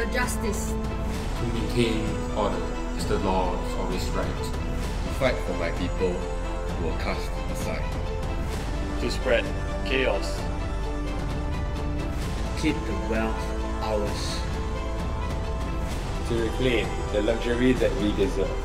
ensure justice. To maintain order as the law is always right. To fight for my people who are cast aside. To spread chaos. Keep the wealth ours. To reclaim the luxury that we deserve.